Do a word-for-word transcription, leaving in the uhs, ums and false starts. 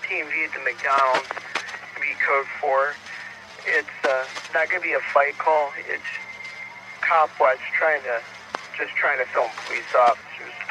fifteen V at the McDonald's, V code four. It's uh, not going to be a fight call. It's cop watch trying to, just trying to film police officers.